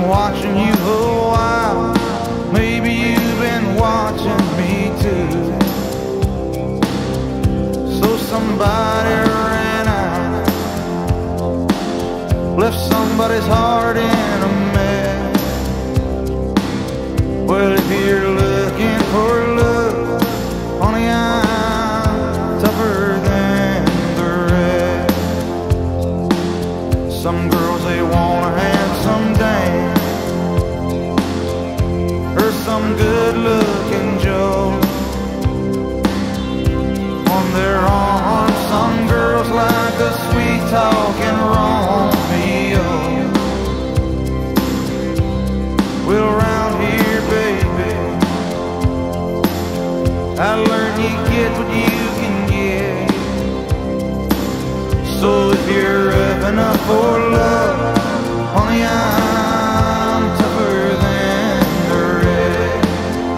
watching you a while. Maybe you've been watching me too. So somebody ran out, left somebody's heart in a mess. Well, if you're looking for love, honey, I'm tougher than the rest. Some girls, they want a handsome dame or some good-looking Joe on their arm. Some girls like a sweet-talking Romeo. Well, around here, baby, I learned you get what you can get. So if you're up enough for love, honey, I'm tougher than the rest.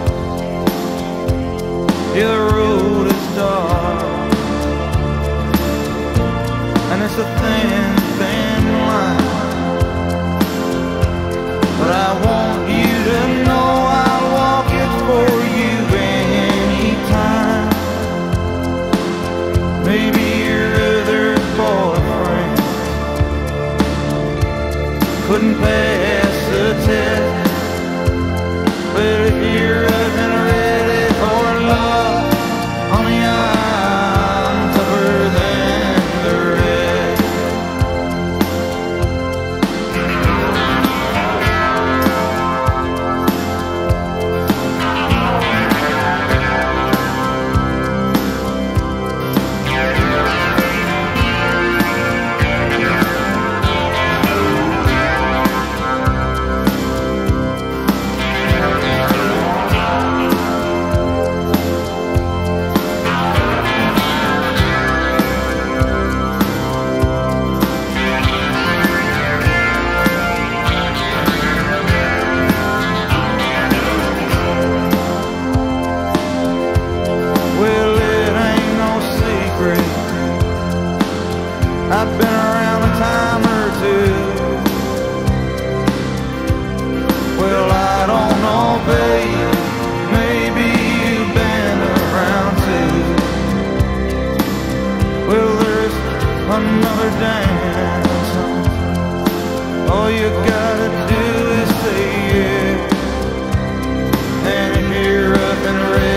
Yeah, the road is dark, and it's a thin, thin line, but I want you to know I'll walk it for you anytime. Maybe your other boyfriend couldn't pass the test, but if you're up and ready for love, honey, I'm tougher than the rest. Well, it ain't no secret, I've been around a time or two. Well, I don't know, babe, maybe you've been around too. Well, there's another dance, all you gotta do is say yeah. And if you're up and ready